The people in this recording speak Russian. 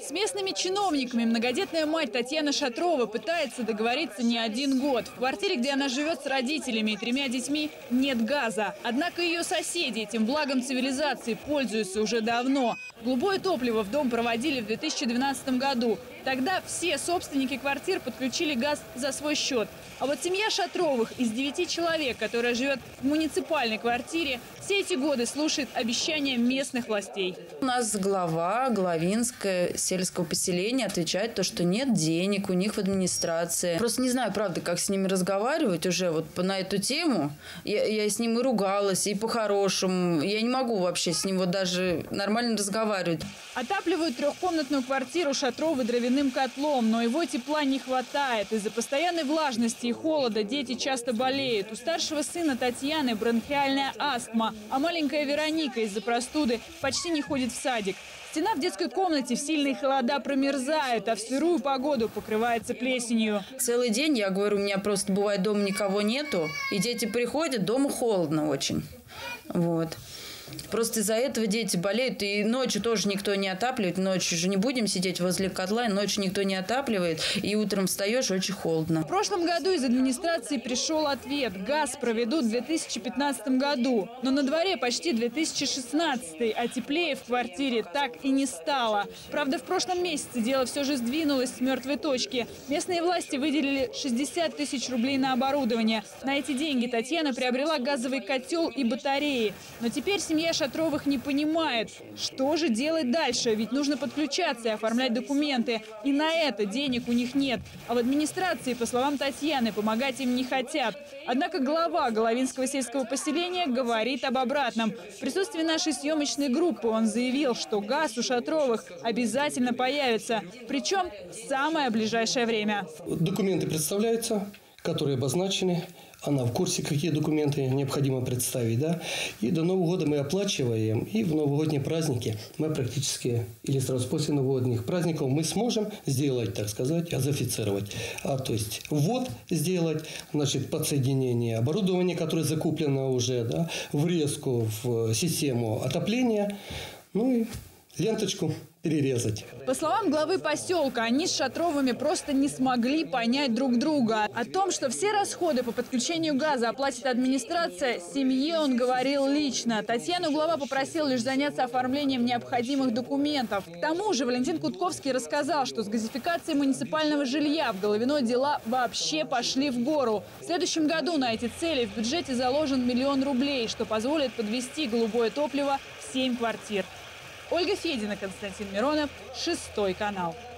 С местными чиновниками многодетная мать Татьяна Шатрова пытается договориться не один год. В квартире, где она живет с родителями и 3 детьми, нет газа. Однако ее соседи этим благом цивилизации пользуются уже давно. Голубое топливо в дом проводили в 2012 году. Тогда все собственники квартир подключили газ за свой счет. А вот семья Шатровых из 9 человек, которая живет в муниципальной квартире, все эти годы слушает обещания местных властей. У нас Главинское сельского поселения отвечает, что нет денег у них в администрации. Просто не знаю, правда, как с ними разговаривать уже вот на эту тему. Я с ним и ругалась, и по-хорошему. Я не могу вообще с ним вот даже нормально разговаривать. Отапливают трехкомнатную квартиру Шатровы дровяным котлом, но его тепла не хватает. Из-за постоянной влажности и холода дети часто болеют. У старшего сына Татьяны бронхиальная астма, а маленькая Вероника из-за простуды почти не ходит в садик. Стена в детской комнате в сильные холода промерзает, а в сырую погоду покрывается плесенью. Целый день, я говорю, у меня просто бывает дома никого нету, и дети приходят, дома холодно очень. Вот. Просто из-за этого дети болеют, и ночью тоже никто не отапливает. Ночью же не будем сидеть возле котла, ночью никто не отапливает, и утром встаешь, очень холодно. В прошлом году из администрации пришел ответ. Газ проведут в 2015 году. Но на дворе почти 2016, а теплее в квартире так и не стало. Правда, в прошлом месяце дело все же сдвинулось с мертвой точки. Местные власти выделили 60 тысяч рублей на оборудование. На эти деньги Татьяна приобрела газовый котел и батареи. Но теперь семья Шатровых не понимает, что же делать дальше, ведь нужно подключаться и оформлять документы. И на это денег у них нет. А в администрации, по словам Татьяны, помогать им не хотят. Однако глава Головинского сельского поселения говорит об обратном. В присутствии нашей съемочной группы он заявил, что газ у Шатровых обязательно появится. Причем в самое ближайшее время. Документы представляются, которые обозначены. Она в курсе, какие документы необходимо представить. Да? И до Нового года мы оплачиваем. И в новогодние праздники мы практически, или сразу после новогодних праздников, мы сможем сделать, так сказать, газифицировать. То есть ввод сделать, значит, подсоединение оборудования, которое закуплено уже, да, врезку в систему отопления, ну и ленточку перерезать. По словам главы поселка, они с Шатровыми просто не смогли понять друг друга. О том, что все расходы по подключению газа оплатит администрация, семье он говорил лично. Татьяну глава попросил лишь заняться оформлением необходимых документов. К тому же Валентин Кутковский рассказал, что с газификацией муниципального жилья в Головино дела вообще пошли в гору. В следующем году на эти цели в бюджете заложен 1 000 000 рублей, что позволит подвести голубое топливо в 7 квартир. Ольга Федина, Константин Миронов, 6 канал.